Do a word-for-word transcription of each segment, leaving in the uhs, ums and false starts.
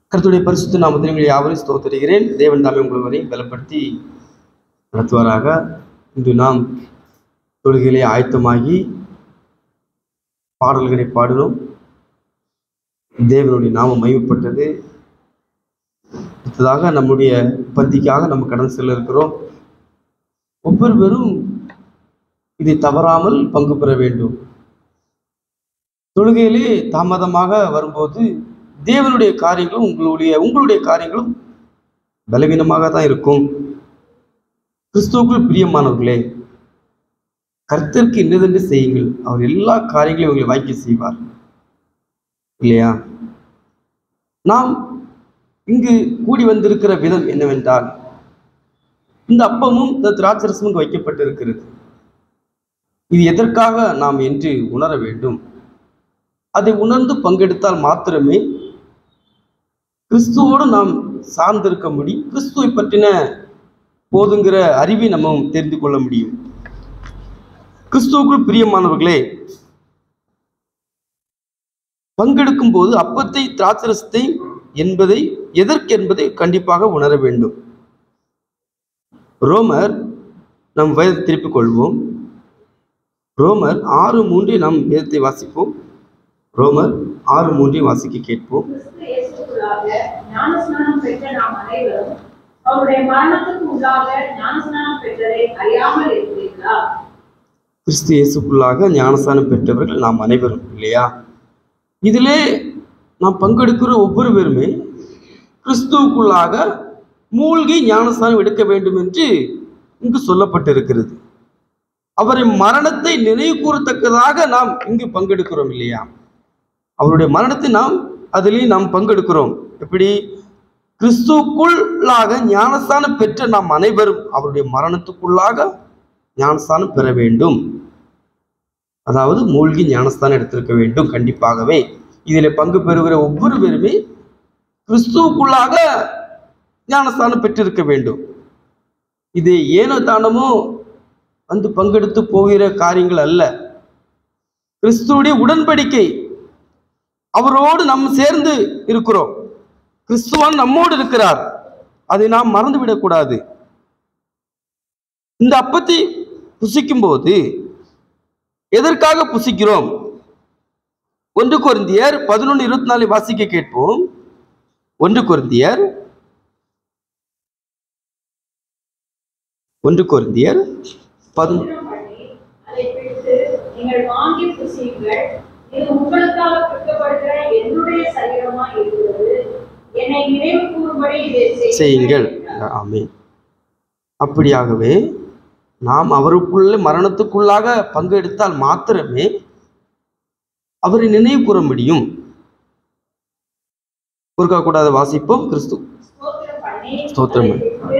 கர்த்தருடைய பரிசுத்த நாமத்தில் உங்களை யாவரையும் ஸ்தோத்திரிக்கிறேன். தேவன் தாமே உங்கள் வரையும் பலப்படுத்தி நடத்துவாராக. இன்று நாம் தொழுகையிலே ஆயத்தமாகி பாடல்களை பாடினோம். தேவனுடைய நாமம் மகிமைப்பட்டது. அடுத்ததாக நம்முடைய பந்திக்காக நம்ம கடந்து செல்ல இருக்கிறோம். ஒவ்வொருவரும் இதை தவறாமல் பங்கு பெற வேண்டும். தொழுகையிலே தாமதமாக வரும்போது தேவனுடைய காரியங்களும் உங்களுடைய உங்களுடைய காரியங்களும் பலவீனமாக தான் இருக்கும். கிறிஸ்துவுக்குள் பிரியமானவர்களே, கர்த்தருக்கு இன்னதென்று செய்யுங்கள், அவர் எல்லா காரியங்களையும் உங்களை வாய்க்க செய்வார் இல்லையா? நாம் இங்கு கூடி வந்திருக்கிற விதம் என்னவென்றால், இந்த அப்பமும் இந்த திராட்சரசமும் இங்கு வைக்கப்பட்டிருக்கிறது. இது எதற்காக நாம் என்று உணர வேண்டும். அதை உணர்ந்து பங்கெடுத்தால் மாத்திரமே கிறிஸ்துவோடு நாம் சார்ந்திருக்க முடியும். கிறிஸ்துவை பற்றின போதுங்கிற அறிவை நம்ம தெரிந்து கொள்ள முடியும். கிறிஸ்துவுக்குள் பிரியமானவர்களே, பங்கெடுக்கும் போது அப்பத்தை திராட்சரசத்தை என்பதை எதற்கு என்பதை கண்டிப்பாக உணர வேண்டும். ரோமர் நம் வேதத்தை திருப்பிக் கொள்வோம். ரோமர் ஆறு மூன்றை நாம் வேதத்தை வாசிப்போம். ரோமர் ஆறு மூன்றை வாசிக்க கேட்போம். கிறிஸ்து இயேசுக்குள்ளாக ஞானஸ்நானம் பெற்றவர்கள் நாம் அனைவரும் இல்லையா? இதிலே நாம் பங்கெடுக்கிற ஒவ்வொருவருமே கிறிஸ்துவுக்குள்ளாக மூழ்கி ஞானஸ்நானம் எடுக்க வேண்டும் என்று இங்கு சொல்லப்பட்டிருக்கிறது. அவரின் மரணத்தை நினைவு கூறத்தக்கதாக நாம் இங்கு பங்கெடுக்கிறோம் இல்லையா? அவருடைய மரணத்தை நாம் அதிலே நாம் பங்கெடுக்கிறோம். எப்படி? கிறிஸ்துவுக்குள்ளாக ஞானஸ்நானம் பெற்ற நாம் அனைவரும் அவருடைய மரணத்துக்குள்ளாக ஞானஸ்நானம் பெற வேண்டும். அதாவது மூழ்கி ஞானஸ்தானம் எடுத்திருக்க வேண்டும். கண்டிப்பாகவே இதில் பங்கு பெறுகிற ஒவ்வொருவருமே கிறிஸ்துவுக்குள்ளாக ஞானஸ்தானம் பெற்றிருக்க வேண்டும். இது ஏனோ தானமோ வந்து பங்கெடுத்து போகிற காரியங்கள் அல்ல. கிறிஸ்துவுடைய உடன்படிக்கை, அவரோடு நாம் சேர்ந்து இருக்கிறோம். கிறிஸ்துவான் நம்மோடு இருக்கிறார், அதை நாம் மறந்துவிடக்கூடாது. இந்த அப்பத்தை புசிக்கும் போது எதற்காக புசிக்கிறோம்? ஒன்று கொரிந்தியர் பதினொன்று இருபத்தி நாலு வாசிக்க கேட்போம். ஒன்று கொரிந்தியர் ஒன்று கொரிந்தியர் பதினொன்று செய்யுங்கள். ஆமென். அப்படியாகவே நாம் அவருக்குள்ள மரணத்துக்குள்ளாக பங்கெடுத்தால் மாத்திரமே அவரை நினைவு கூற முடியும். ஒருக்கா கூடாத வாசிப்போம். கிறிஸ்து ஸ்தோத்திரம்,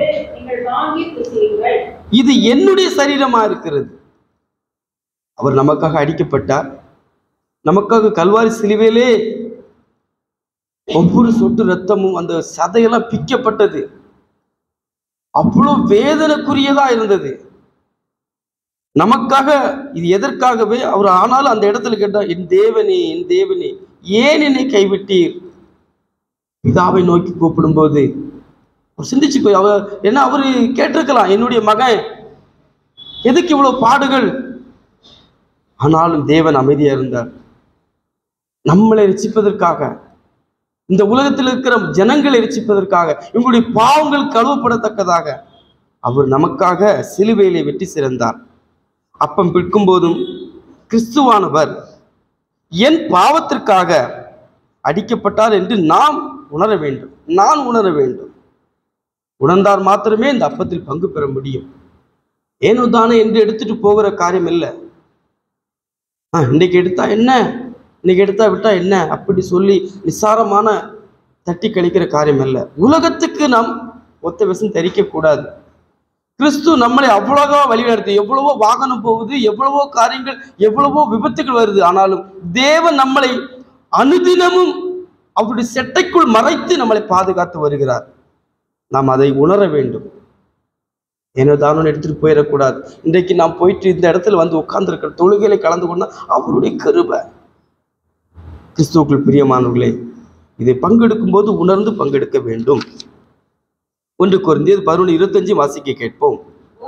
இது என்னுடைய சரீரமா இருக்கிறது. அவர் நமக்காக அடிக்கப்பட்டார். நமக்காக கல்வாரி சிலுவையிலே ஒவ்வொரு சொட்டு ரத்தமும் அந்த சதையெல்லாம் பிக்கப்பட்டது. அவ்வளோ வேதனைக்குரியதா இருந்தது நமக்காக. இது எதற்காகவே அவர். ஆனாலும் அந்த இடத்துல கேட்டார், என் தேவனே என் தேவனே ஏன் என்னை கைவிட்டீர்? பிதாவை நோக்கி கூப்பிடும் போது சிந்திச்சு போய் அவர் என்ன அவரு கேட்டிருக்கலாம், என்னுடைய மகன் எதுக்கு இவ்வளவு பாடுகள்? ஆனாலும் தேவன் அமைதியா இருந்தார். நம்மளை ரட்சிப்பதற்காக, இந்த உலகத்தில் இருக்கிற ஜனங்களை ரட்சிப்பதற்காக, இவங்களுடைய பாவங்கள் கழுவப்படத்தக்கதாக அவர் நமக்காக சிலுவையிலே வெற்றி சிறந்தார். அப்பம் பிற்கும் போதும் கிறிஸ்துவானவர் என் பாவத்திற்காக அடிக்கப்பட்டார் என்று நாம் உணர வேண்டும். நான் உணர வேண்டும். உணர்ந்தார் மாத்திரமே இந்த அப்பத்தில் பங்கு பெற முடியும். ஏனோ தானே என்று எடுத்துட்டு போகிற காரியம் இல்லை. ஆஹ் இன்னைக்கு எடுத்தா என்ன, இன்னைக்கு எடுத்தா விட்டா என்ன, அப்படி சொல்லி நிசாரமான தட்டி கழிக்கிற காரியம் அல்ல. உலகத்துக்கு நாம் ஒத்த விஷம் தரிக்க கூடாது. கிறிஸ்து நம்மளை அவ்வளவோ வழிநடத்து. எவ்வளவோ வாகனம் போகுது, எவ்வளவோ காரியங்கள், எவ்வளவோ விபத்துகள் வருது. ஆனாலும் தேவன் நம்மளை அனுதினமும் அவருடைய செட்டைக்குள் மறைத்து நம்மளை பாதுகாத்து வருகிறார். நாம் அதை உணர வேண்டும். ஏனோ தானு எடுத்துட்டு போயிடக்கூடாது. இன்றைக்கு நாம் போயிட்டு இந்த இடத்துல வந்து உட்கார்ந்து இருக்கிற தொழுகையில கலந்து கொண்டா அவருடைய கிருபை. கிறிஸ்துவுக்குள் பிரியமானவர்களே, இதை பங்கெடுக்கும் போது உணர்ந்து பங்கெடுக்க வேண்டும். ஒன்று கொரிந்தியர் பதினொன்று இருபத்தஞ்சு வாசிக்க கேட்போம்.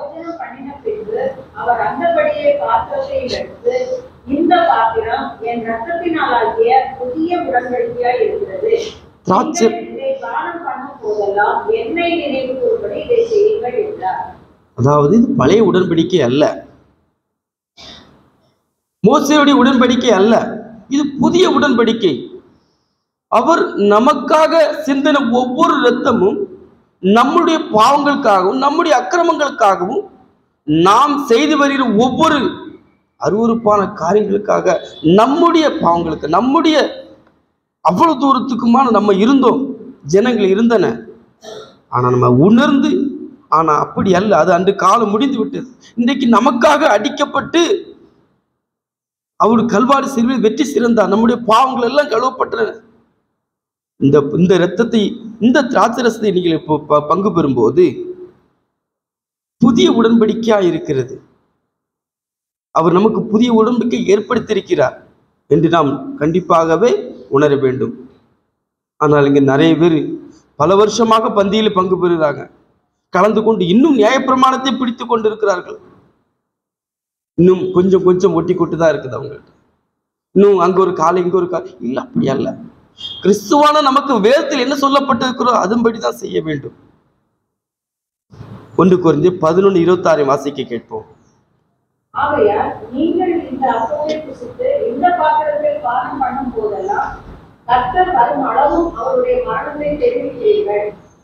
அவர் அந்தபடியே பாத்திரத்தை எடுத்து, இந்த பாத்திரம் என் இரத்தத்தினாலாகிய புதிய உடன்படிக்கையாய் இருக்கிறது. திராட்சை இதை பானம் பண்ணும் போதெல்லாம் என்னை நினைவு கூறும்படி இதை செய்யுங்கள் என்றார். அதாவது இது பழைய உடன்படிக்கை அல்ல, மோசேயுடைய உடன்படிக்கை அல்ல, இது புதிய உடன்படிக்கை. அவர் நமக்காக சிந்தின ஒவ்வொரு இரத்தமும் நம்முடைய பாவங்களுக்காகவும் நம்முடைய அக்கிரமங்களுக்காகவும் நாம் செய்து வருகிற ஒவ்வொரு அருவருப்பான காரியங்களுக்காக, நம்முடைய பாவங்களுக்கு, நம்முடைய அவ்வளவு தூரத்துக்குமான நம்ம இருந்தோம், ஜனங்கள் இருந்தன. ஆனா நம்ம உணர்ந்து, ஆனா அப்படி அல்ல, அது அன்று காலம் முடிந்து விட்டது. இன்றைக்கு நமக்காக அடிக்கப்பட்டு அவரு கல்வாரி சிலுவையில் வெற்றி சிறந்தார். நம்முடைய பாவங்கள் எல்லாம் கழுவப்பட்டன. இந்த இந்த இரத்தத்தை, இந்த திராட்சை ரசத்தை நீங்கள் இப்போ பங்கு பெறும்போது புதிய உடன்படிக்கையா இருக்கிறது. அவர் நமக்கு புதிய உடன்படிக்கை ஏற்படுத்தியிருக்கிறார் என்று நாம் கண்டிப்பாகவே உணர வேண்டும். ஆனால் இங்கே நிறைய பேர் பல வருஷமாக பந்தியில் பங்கு பெறுகிறாங்க, கலந்து கொண்டு இன்னும் நியாயப்பிரமாணத்தை பிடித்து கொண்டு இருக்கிறார்கள். இன்னும் கொஞ்சம் கொஞ்சம் ஒட்டி கொட்டு தான் இருக்குது அவங்கள்ட்ட. இன்னும் அங்க ஒரு காலை இங்க ஒரு காலை இல்லை, அப்படி அல்ல. கிறிஸ்துவான நமக்கு வேதத்தில் என்ன சொல்லப்பட்டிருக்கிறோ அதன்படிதான் செய்ய வேண்டும். ஒன்று கொரிந்தியர் பதினொன்று இருபத்தி ஆறு வாசிக்க கேட்போம். ஆகையால் நீங்கள் இந்த அப்பத்தை புசித்து இந்த பாத்திரத்தை பானம் பண்ணும் போதெல்லாம் கர்த்தர் வரும் அளவும் அவருடைய மரணத்தை தெரிவிக்கிறீர்கள்.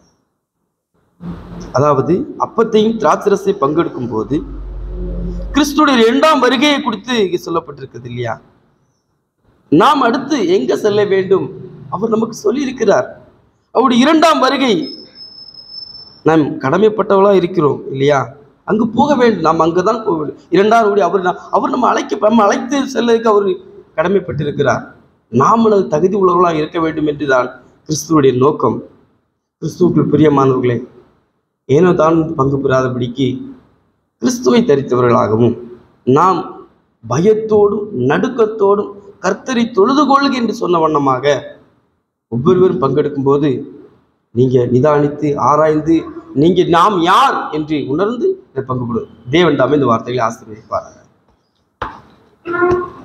அதாவது அப்பத்தையும் திராட்சரசை பங்கெடுக்கும் போது கிறிஸ்துடைய இரண்டாம் வருகையை குறித்து இங்கே சொல்லப்பட்டிருக்குது இல்லையா? நாம் அடுத்து எங்க செல்ல வேண்டும் அவர் நமக்கு சொல்லி இருக்கிறார். அவருடைய இரண்டாம் வருகை நாம் கடமைப்பட்டவளா இருக்கிறோம் இல்லையா? அங்கு போக வேண்டும், நாம் அங்குதான் போக வேண்டும். இரண்டாம் வருகை அவர் அவர் நம்ம அழைக்க நம்ம அழைத்து செல்லதுக்கு அவர் கடமைப்பட்டிருக்கிறார். நாமளது தகுதி உள்ளவர்களாக இருக்க வேண்டும் என்றுதான் கிறிஸ்துவனுடைய நோக்கம். கிறிஸ்துவுக்குள் பிரியமானவர்களே, ஏனோ தான் பங்கு பெறாதபடிக்கு கிறிஸ்துவை தரித்தவர்களாகவும் நாம் பயத்தோடும் நடுக்கத்தோடும் கர்த்தரை தொழுது கொள்ளுக என்று சொன்ன வண்ணமாக ஒவ்வொருவரும் பங்கெடுக்கும் போது நீங்க நிதானித்து ஆராய்ந்து நீங்க நாம் யார் என்று உணர்ந்து பங்கு பெறுவது. தேவன் தாமே இந்த வார்த்தைகளை ஆசீர்வதிப்பார்கள்.